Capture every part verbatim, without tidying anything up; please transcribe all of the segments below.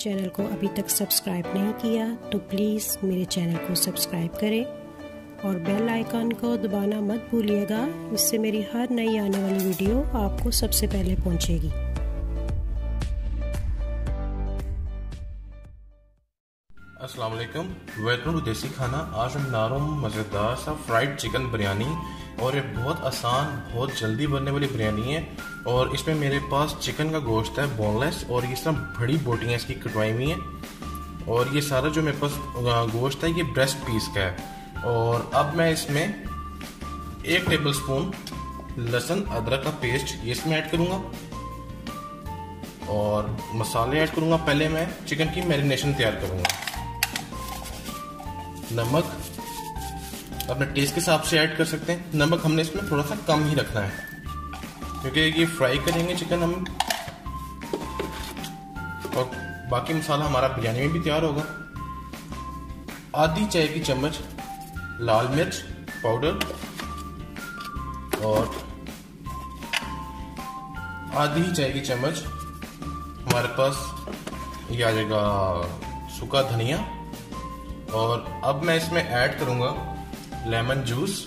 Channel को अभी तक सब्सक्राइब नहीं किया तो प्लीज़ मेरे चैनल को सब्सक्राइब करें और बेल आइकन को दबाना मत भूलिएगा। इससे मेरी हर नई आने वाली वीडियो आपको सबसे पहले पहुंचेगी। अस्सलाम वालेकुम, वेलकम टू देसी खाना। आज हम बना रहा हूँ मज़ेदार सा फ्राइड चिकन बिरयानी और ये बहुत आसान, बहुत जल्दी बनने वाली बिरयानी है। और इसमें मेरे पास चिकन का गोश्त है बोनलेस और ये सब बड़ी बोटियाँ इसकी कटवाई हुई हैं। और ये सारा जो मेरे पास गोश्त है ये ब्रेस्ट पीस का है। और अब मैं इसमें एक टेबल स्पून लहसुन अदरक का पेस्ट ये इसमें ऐड करूँगा और मसाले ऐड करूँगा। पहले मैं चिकन की मैरिनेशन तैयार करूँगा। नमक अपने टेस्ट के हिसाब से ऐड कर सकते हैं। नमक हमने इसमें थोड़ा सा कम ही रखना है क्योंकि ये फ्राई करेंगे चिकन हम, और बाकी मसाला हमारा बिरयानी में भी तैयार होगा। आधी चाय की चम्मच लाल मिर्च पाउडर और आधी चाय की चम्मच हमारे पास ये आ जाएगा सूखा धनिया। और अब मैं इसमें ऐड करूंगा लेमन जूस।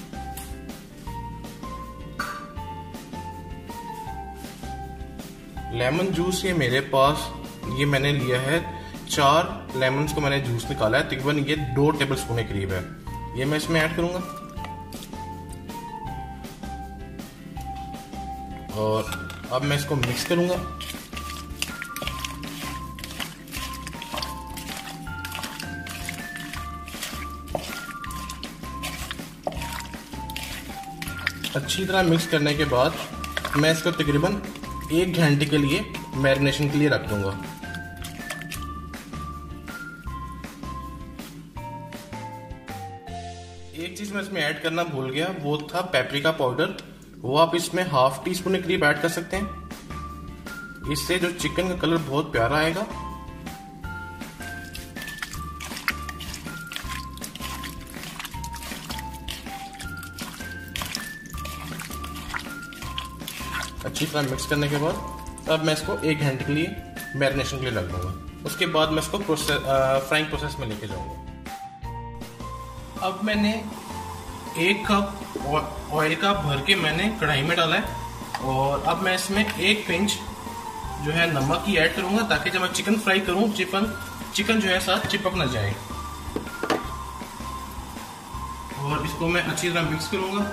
लेमन जूस ये मेरे पास ये मैंने लिया है चार लेमन्स को मैंने जूस निकाला है, तकरीबन ये दो टेबल स्पून के करीब है। ये मैं इसमें ऐड करूंगा और अब मैं इसको मिक्स करूंगा। अच्छी तरह मिक्स करने के बाद मैं इसको तकरीबन एक घंटे के लिए मैरिनेशन के लिए रख दूंगा। एक चीज मैं इसमें ऐड करना भूल गया, वो था पेपरिका पाउडर। वो आप इसमें हाफ टी स्पून के करीब ऐड कर सकते हैं। इससे जो चिकन का कलर बहुत प्यारा आएगा। अच्छी तरह मिक्स करने के बाद अब मैं इसको एक घंटे के लिए मैरिनेशन के लिए रख दूंगा। उसके बाद मैं इसको प्रोसेस फ्राइंग प्रोसेस में लेके जाऊंगा। अब मैंने एक कप ऑयल का भर के मैंने कढ़ाई में डाला है और अब मैं इसमें एक पिंच जो है नमक की ऐड करूंगा ताकि जब मैं चिकन फ्राई करूं चिकन चिकन जो है साथ चिपक ना जाए। और इसको मैं अच्छी तरह मिक्स करूंगा।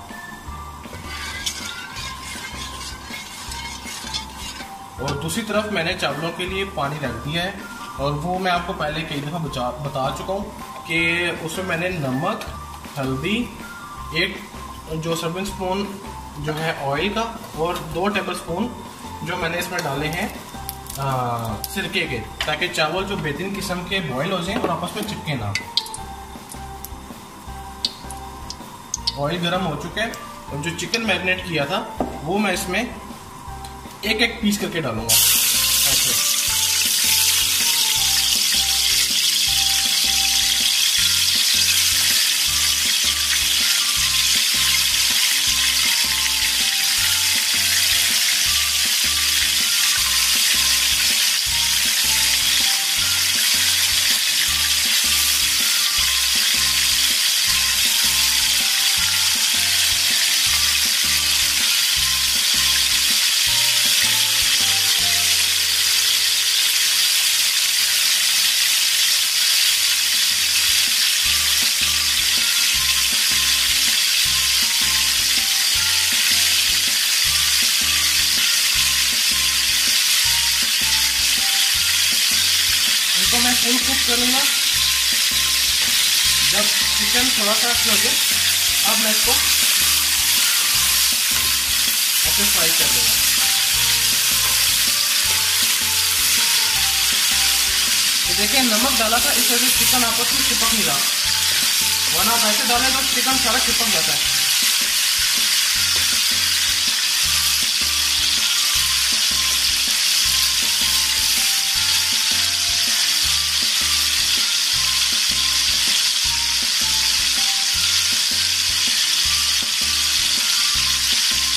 और दूसरी तरफ मैंने चावलों के लिए पानी रख दिया है और वो मैं आपको पहले कई दफ़ा बता बता चुका हूँ कि उसमें मैंने नमक, हल्दी, एक जो सर्विंग स्पून जो है ऑयल का और दो टेबल स्पून जो मैंने इसमें डाले हैं आ, सिरके के, ताकि चावल जो बेहतरीन किस्म के बॉयल हो जाएं और आपस में चिपके ना। ऑयल गर्म हो चुका है और जो चिकन मैरिनेट किया था वो मैं इसमें एक एक पीस करके डालूंगा ऐसे। इनको मैं फुल कुक करूंगा। जब चिकन थोड़ा सा हो जाए अब मैं इसको ऐसे फ्राई कर दूंगा। तो देखिए नमक डाला था, इस वजह से चिकन आपस में चिपक नहीं रहा, वरना आप ऐसे डालें तो चिकन सारा चिपक जाता है।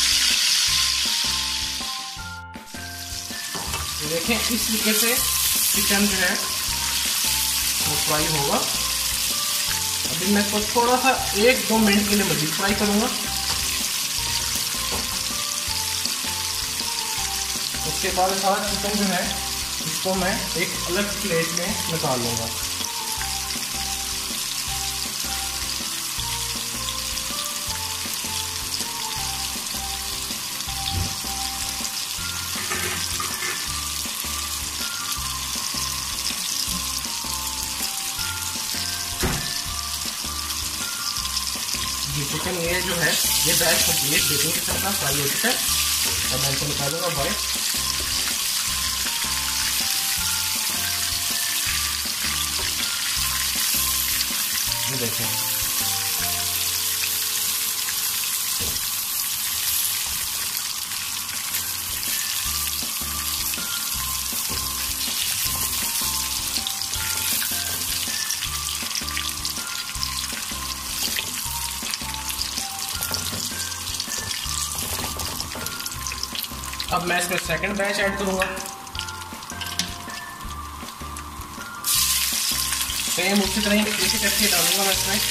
देखें इस तरीके से चिकन जो है वो फ्राई होगा। अभी मैं इसको थोड़ा सा एक दो मिनट के लिए मज़ीद फ्राई करूँगा। उसके बाद सारा चिकन जो है इसको मैं एक अलग प्लेट में निकाल लूँगा। चिकन ये जो है ये बैच कंप्लीट बेकिंग के साथ फ्राई हो चुका है। अब मैं इनको निकालूंगा बाहर। ये देखें अब मैं इसमें सेकंड बैच ऐड करूंगा। सेम उसी तरह एक एक करके डालूंगा मैं इसमें।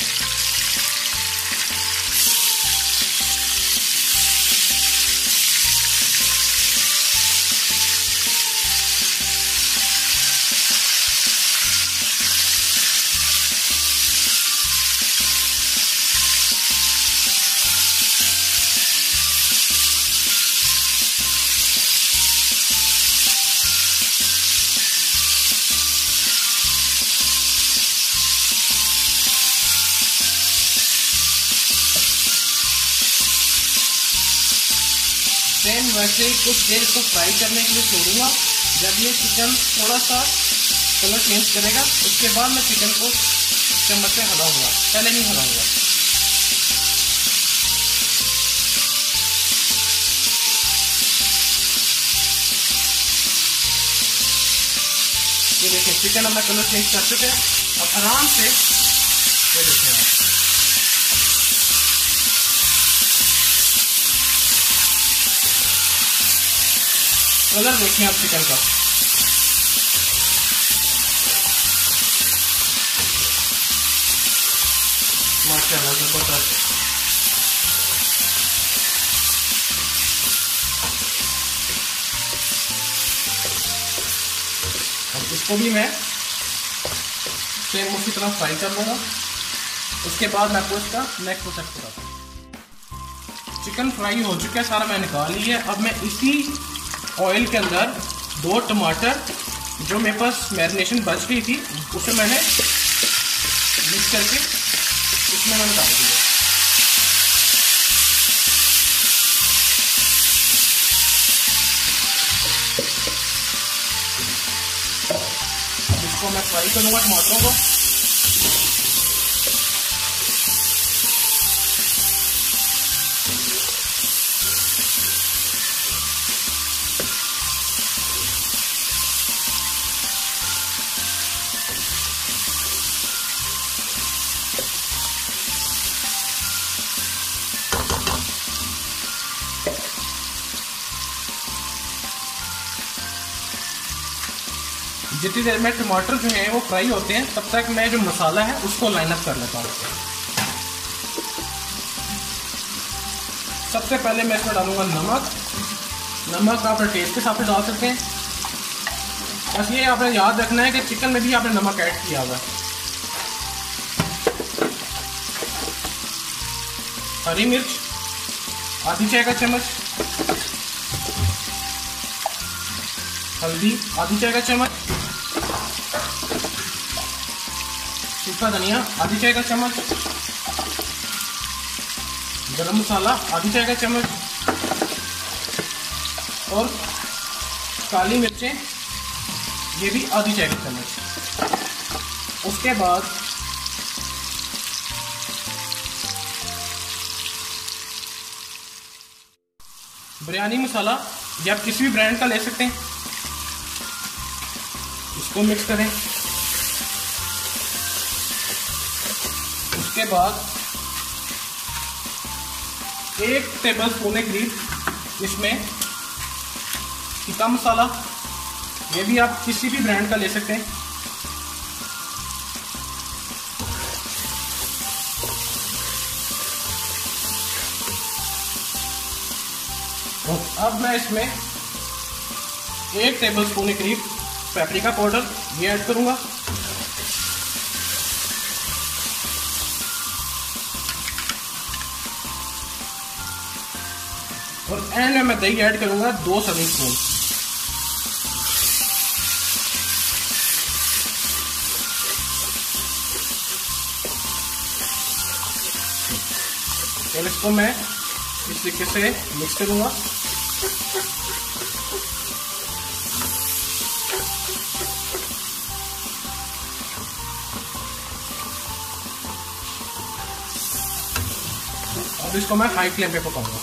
सेम वैसे ही कुछ देर इसको फ्राई करने के लिए छोड़ूंगा। जब ये चिकन थोड़ा सा कलर चेंज करेगा उसके बाद मैं चिकन को चम्मच से हिलाऊंगा, पहले नहीं हिलाऊंगा। ये देखिए चिकन अब मैं कलर चेंज कर चुके हैं। अब आराम से ये देखिए आप कलर देखिए आप चिकन का। माशाल्लाह जबरदस्त। अब इसको भी मैं सेम उसी तरह फ्राई कर लूँगा। उसके बाद मैं आपको इसका नेक्स्ट प्रोसेस बताता हूँ। चिकन फ्राई हो चुका है, सारा मैं निकाल लिया है। अब मैं इसी ऑयल के अंदर दो टमाटर जो मेरे पास मैरिनेशन बच गई थी उसे मैंने मिक्स करके इसमें मैंने डाल दिया। अब इसको मैं फ्राई करूँगा टमाटरों को। जितनी देर में टमाटर जो हैं वो फ्राई होते हैं तब तक मैं जो मसाला है उसको लाइन अप कर लेता हूँ। सबसे पहले मैं इसमें डालूंगा नमक। नमक आप अपने टेस्ट के हिसाब से डाल सकते हैं। बस ये आपने याद रखना है कि चिकन में भी आपने नमक ऐड किया हुआ है। हरी मिर्च आधी चाय का चम्मच, हल्दी आधी चाय का चम्मच, सूखा धनिया आधी चाय का चम्मच, गरम मसाला आधी चाय का चम्मच और काली मिर्चें ये भी आधी चाय का चम्मच। उसके बाद बिरयानी मसाला या आप किसी भी ब्रांड का ले सकते हैं। इसको मिक्स करें। उसके बाद एक टेबल स्पून के करीब इसमें टिक्का मसाला ये भी आप किसी भी ब्रांड का ले सकते हैं। और अब मैं इसमें एक टेबलस्पून के करीब पेपरिका पाउडर ये ऐड करूंगा। और एंड में मैं दही ऐड करूंगा दो सर्विंग स्पून। और इसको मैं इस तरीके से मिक्स करूंगा। अब इसको मैं हाई फ्लेम पे पकाऊंगा।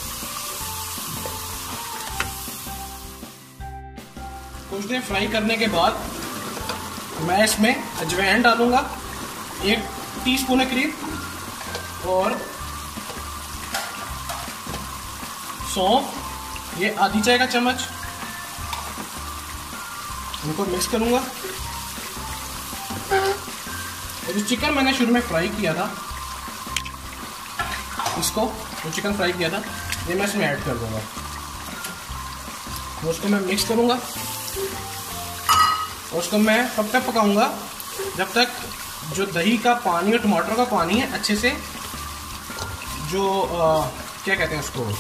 कुछ देर फ्राई करने के बाद मैं इसमें अजवाइन डालूंगा एक टीस्पून के करीब, और सौंफ ये आधी चाय का चम्मच। इनको मिक्स करूंगा। और जो चिकन मैंने शुरू में फ्राई किया था, इसको जो चिकन फ्राई किया था ये मैं इसमें ऐड कर दूंगा। उसको मैं मिक्स करूंगा और उसको मैं तब तक पकाऊंगा जब तक जो दही का पानी और टमाटर का पानी है अच्छे से जो आ, क्या कहते हैं उसको,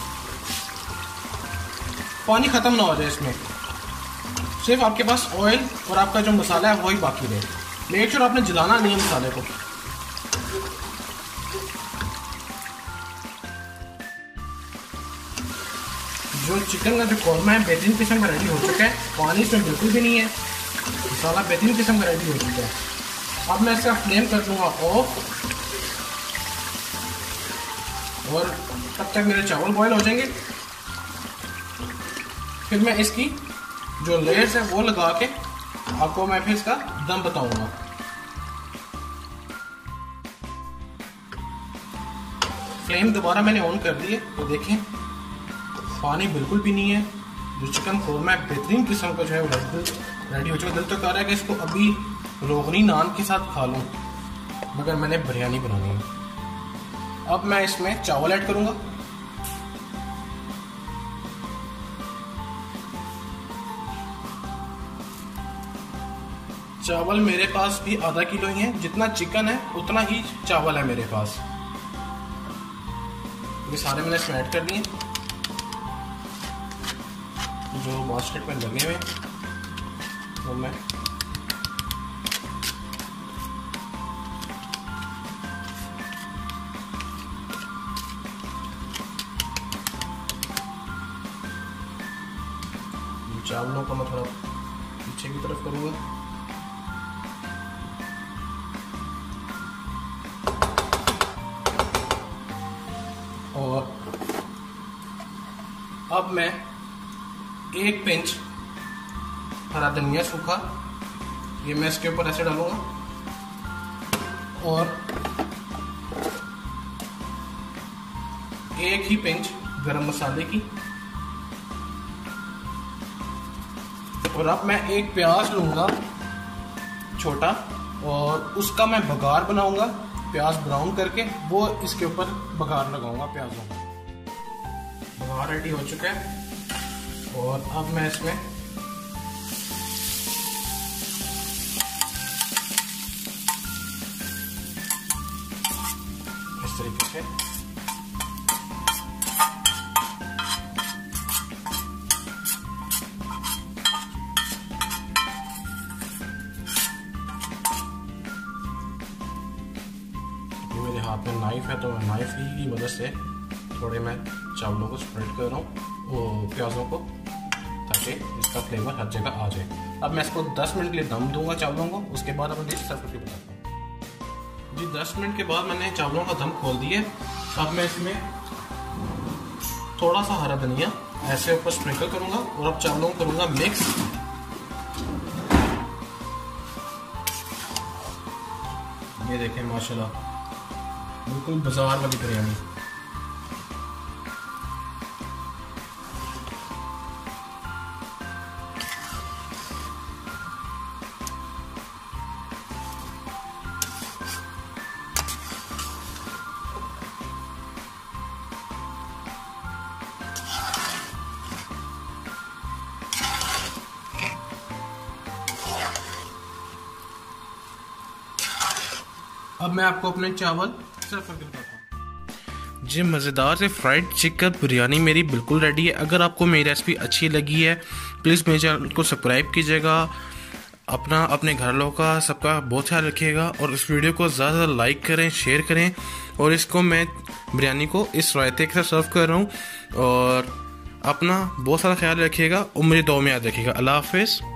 पानी ख़त्म ना हो जाए इसमें। सिर्फ आपके पास ऑयल और आपका जो मसाला है वही बाकी रहे। मेक श्योर आपने जलाना नहीं है मसाले को। जो चिकन का जो कौरमा है बेहतरीन किस्म का रेडी हो चुका है। पानी इसमें बिल्कुल भी नहीं है, मसाला बेहतरीन किस्म का रेडी हो चुका है। अब मैं इसका फ्लेम कर दूंगा ऑफ, और तब तक मेरे चावल बॉयल हो जाएंगे। फिर मैं इसकी जो लेयर्स है वो लगा के आपको मैं फिर इसका दम बताऊंगा। फ्लेम दोबारा मैंने ऑन कर दी है, तो देखें पानी बिल्कुल भी नहीं है। जो चिकन कौरमा है बेहतरीन किस्म का जो है रेडी हो चुका है। दिल तो कह रहा है कि इसको अभी रोगनी नान के साथ खा लूं, मगर मैंने बिरयानी बनानी है। अब मैं इसमें चावल ऐड करूंगा। चावल मेरे पास भी आधा किलो ही है। जितना चिकन है उतना ही चावल है मेरे पास। ये सारे मैंने इसमें ऐड कर दिए जो बास्केट में लगे हुए हैं। तो मैं चावलों को मैं थोड़ा पीछे की तरफ करूंगा। और अब मैं एक पिंच हरा धनिया सूखा ये मैं इसके ऊपर ऐसे डालूंगा, और एक ही पिंच गरम मसाले की। और अब मैं एक प्याज लूंगा छोटा, और उसका मैं बघार बनाऊंगा। प्याज ब्राउन करके वो इसके ऊपर बघार लगाऊंगा प्याजों का। बघार रेडी हो चुका है। और अब मैं इसमें इस तरीके से ये मेरे हाथ में नाइफ है, तो मैं नाइफ की मदद से थोड़े मैं चावलों को स्प्रेड कर रहा हूँ वो प्याजों को, ताकि इसका फ्लेवर हर जगह आ जाए। अब मैं इसको दस मिनट के लिए दम दूंगा चावलों को। उसके बाद अपने डिश सर्व करके बताता हूँ। जी दस मिनट के बाद मैंने चावलों का दम खोल दिया। अब मैं इसमें थोड़ा सा हरा धनिया ऐसे ऊपर स्प्रिंकल करूंगा, और अब चावलों को करूंगा मिक्स। ये देखें माशाल्लाह बिल्कुल बाजार वाली बिरयानी। अब मैं आपको अपने चावल सर्व करके बताता हूँ। जी मज़ेदार से फ्राइड चिकन बिरयानी मेरी बिल्कुल रेडी है। अगर आपको मेरी रेसिपी अच्छी लगी है प्लीज़ मेरे चैनल को सब्सक्राइब कीजिएगा, अपना अपने घर वालों का सबका बहुत ख्याल रखिएगा और इस वीडियो को ज़्यादा से ज़्यादा लाइक करें, शेयर करें। और इसको मैं बिरयानी को इस रायते के साथ सर्व कर रहा हूँ और अपना बहुत सारा ख्याल रखिएगा और मेरी दुआ में याद रखिएगा। अल्लाह हाफ़िज़।